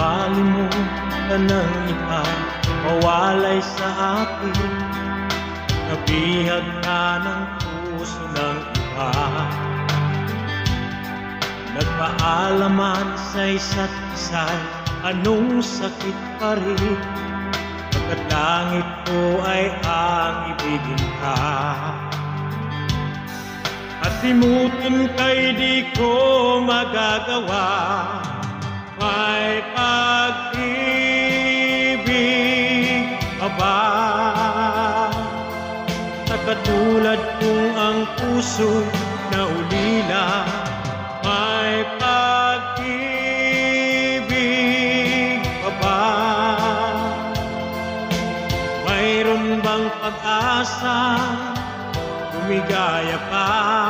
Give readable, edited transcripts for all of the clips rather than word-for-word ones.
Nakalimutan ng iba, mawalay sa atin, nabihag na ng puso ng iba. Nagpaalaman sa isa't isa, anong sakit pa rin, pagkat langit ko ay ang ibigin ka. At limutin ka'y di ko magagawa, may pag-ibig ka ba? Sa katulad kong ang puso'y naulila, may pag-ibig ka ba? Mayroon bang pag-asa, lumigaya pa,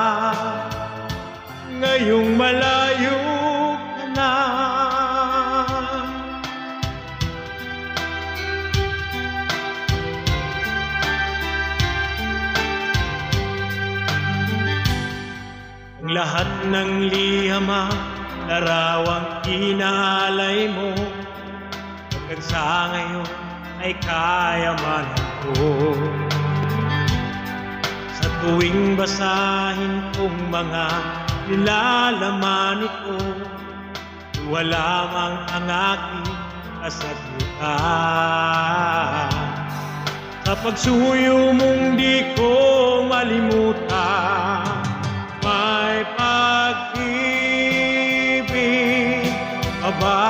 ngayong malayo ka na? Ang lahat ng lihama, larawang inaalay mo, hanggang sa ngayon ay kayamanan ko. Sa tuwing basahin kong mga nilalaman ito, wala mang ang aking kasagutan. Sa pagsuyo mong di ko malimutan, may pag-ibig ka ba?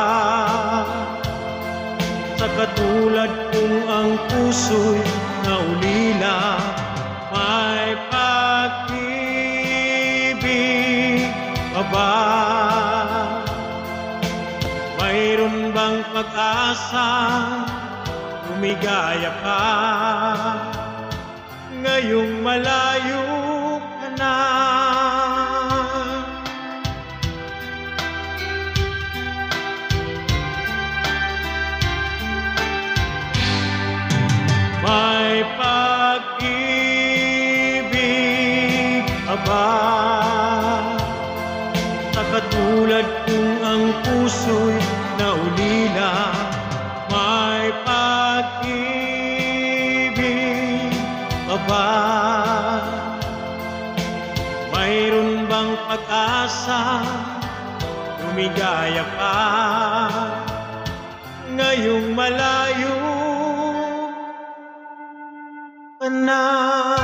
Sa katulad kong ang puso'y naulila, may pag-ibig ka ba? Mayroon bang pag-asa, lumigaya ka, ngayong malayo ka na? May pag-ibig ka ba? Sa katulad kong ang puso'y naulila, may pag-ibig ka ba? Mayroon bang pag-asa, lumigaya pa, ngayong malayo ka na?